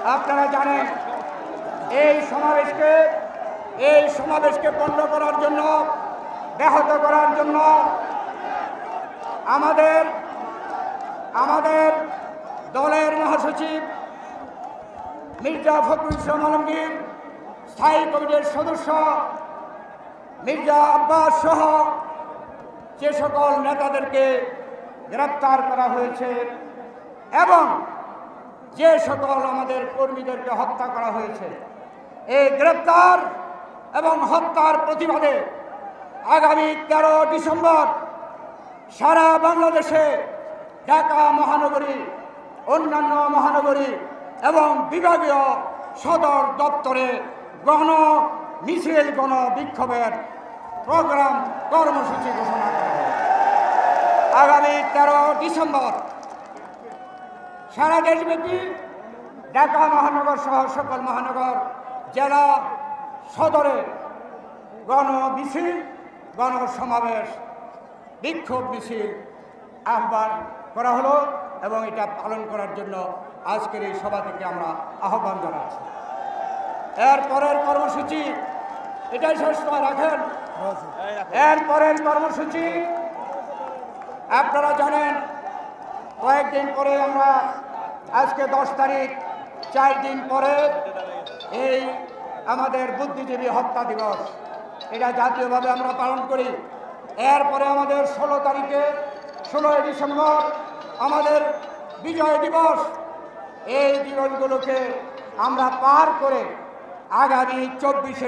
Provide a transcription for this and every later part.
আপনারা জানেন এই সমাবেশকে পণ্ড করার জন্য, ব্যাহত করার জন্য আমাদের দলের মহাসচিব মির্জা ফখরুল ইসলাম আলমগীর, স্থায়ী কমিটির সদস্য মির্জা আব্বাস সহ যে সকল নেতাদেরকে গ্রেপ্তার করা হয়েছে এবং যে সকল আমাদের কর্মীদেরকে হত্যা করা হয়েছে, এই গ্রেপ্তার এবং হত্যার প্রতিবাদে আগামী 13 ডিসেম্বর সারা বাংলাদেশে ঢাকা মহানগরী, অন্যান্য মহানগরী এবং বিভাগীয় সদর দপ্তরে গণ মিছিল, গণ বিক্ষোভের প্রোগ্রাম কর্মসূচি ঘোষণা করা হয়। আগামী 13 ডিসেম্বর সারা দেশব্যাপী ঢাকা মহানগর সহ সকল মহানগর, জেলা সদরে গণ মিছিল, গণসমাবেশ, বিক্ষোভ মিছিল আহ্বান করা হলো এবং এটা পালন করার জন্য আজকের এই সভা থেকে আমরা আহ্বান জানাচ্ছি। এর পরের কর্মসূচি এটাই শেষ করে রাখেন। এর পরের কর্মসূচি আপনারা জানেন, কয়েকদিন পরে আমরা আজকে 10 তারিখ, 4 দিন পরে এই আমাদের বুদ্ধিজীবী হত্যা দিবস, এটা জাতীয়ভাবে আমরা পালন করি। এরপরে আমাদের 16 তারিখে 16 ডিসেম্বর আমাদের বিজয় দিবস। এই দিবসগুলোকে আমরা পার করে আগামী 24শে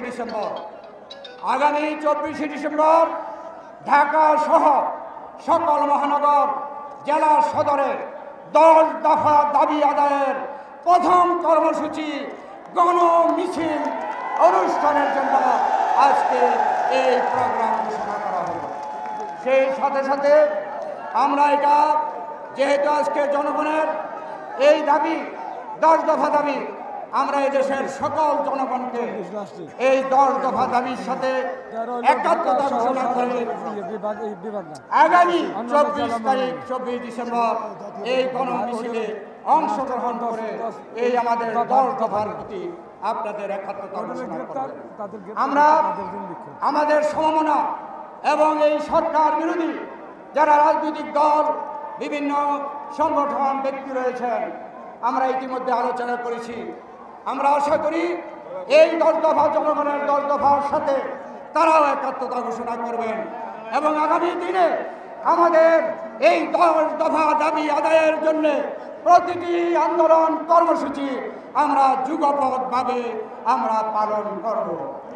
ডিসেম্বর ঢাকা সহ সকল মহানগর, জেলা সদরে 10 দফা দাবি আদায়ের প্রথম কর্মসূচি গণ মিছিল অনুষ্ঠানের জন্য আজকে এই প্রোগ্রাম ঘোষণা করা হলো। সেই সাথে সাথে আমরা এটা, যেহেতু আজকে জনগণের এই দাবি 10 দফা দাবি, আমরা এই দেশের সকল জনগণকে এই 10 দফা দাবির সাথে একাত্মতা ঘোষণা করে আগামী 24 ডিসেম্বর এই গণ মিছিলে অংশগ্রহণ করে এই আমাদের 10 দফার প্রতি আপনাদের একাত্মতা ঘোষণা করবেন। আমরা আমাদের সমমনা এবং এই সরকার বিরোধী যারা রাজনৈতিক দল, বিভিন্ন সংগঠন, ব্যক্তি রয়েছেন, আমরা ইতিমধ্যে আলোচনা করেছি। আমরা আশা করি এই 10 দফা, জনগণের 10 দফার সাথে তারাও একাত্মতা ঘোষণা করবেন এবং আগামী দিনে আমাদের এই 10 দফা দাবি আদায়ের জন্য প্রতিটি আন্দোলন কর্মসূচি আমরা যুগপৎভাবে আমরা পালন করব।